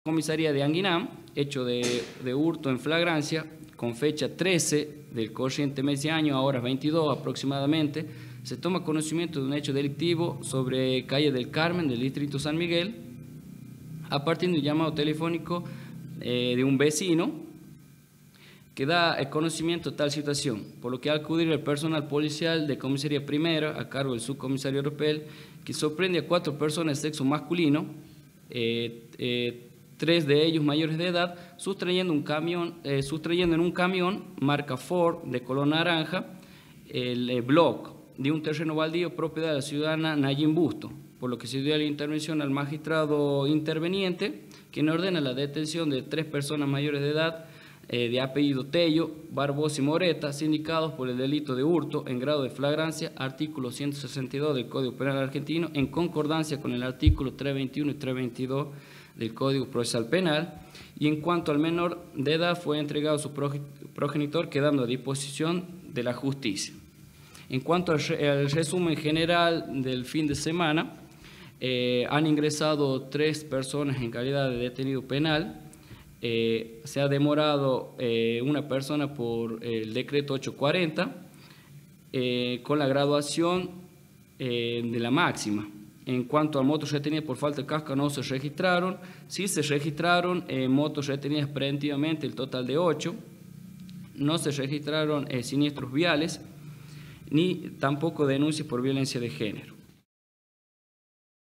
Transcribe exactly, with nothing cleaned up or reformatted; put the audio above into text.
Comisaría de Anguinam, hecho de, de hurto en flagrancia, con fecha trece del corriente mes de año, a horas veintidós aproximadamente, se toma conocimiento de un hecho delictivo sobre calle del Carmen, del distrito San Miguel, a partir de un llamado telefónico eh, de un vecino que da el conocimiento de tal situación, por lo que al acudir el personal policial de comisaría primera, a cargo del subcomisario Oropel, que sorprende a cuatro personas de sexo masculino, eh, eh, tres de ellos mayores de edad, sustrayendo, un camión, eh, sustrayendo en un camión marca Ford de color naranja el eh, block de un terreno baldío propiedad de la ciudadana Nayin Busto, por lo que se dio la intervención al magistrado interveniente, quien ordena la detención de tres personas mayores de edad eh, de apellido Tello, Barbosa y Moreta, sindicados por el delito de hurto en grado de flagrancia, artículo ciento sesenta y dos del Código Penal argentino, en concordancia con el artículo trescientos veintiuno y trescientos veintidós del Código Procesal Penal, y en cuanto al menor de edad fue entregado a su progenitor quedando a disposición de la justicia. En cuanto al, al resumen general del fin de semana, eh, han ingresado tres personas en calidad de detenido penal, eh, se ha demorado eh, una persona por el decreto ochocientos cuarenta eh, con la graduación eh, de la máxima. En cuanto a motos retenidas por falta de casco, no se registraron. Sí se registraron eh, motos retenidas preventivamente, el total de ocho. No se registraron eh, siniestros viales, ni tampoco denuncias por violencia de género.